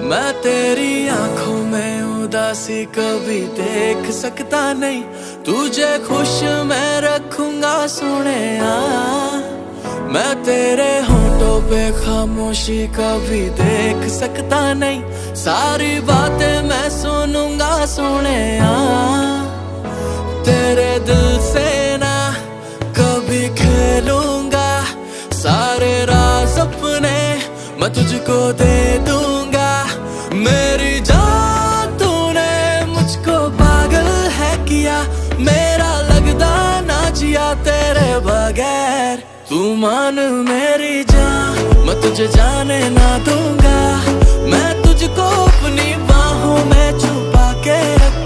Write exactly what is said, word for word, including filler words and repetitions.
मैं तेरी आंखों में उदासी कभी देख सकता नहीं, तुझे खुश मैं रखूंगा सोनिया। मैं तेरे होठों पे खामोशी कभी देख सकता नहीं, सारी बातें मैं सुनूंगा सोनिया। तेरे दिल से ना कभी खेलूंगा, सारे राज अपने मैं तुझको दे दूंगा। मेरी जान तूने मुझको पागल है किया, मेरा लगदा ना जिया तेरे बगैर। तू मान मेरी जान, मैं तुझे जाने ना दूंगा, मैं तुझको अपनी बाहों में छुपा के रख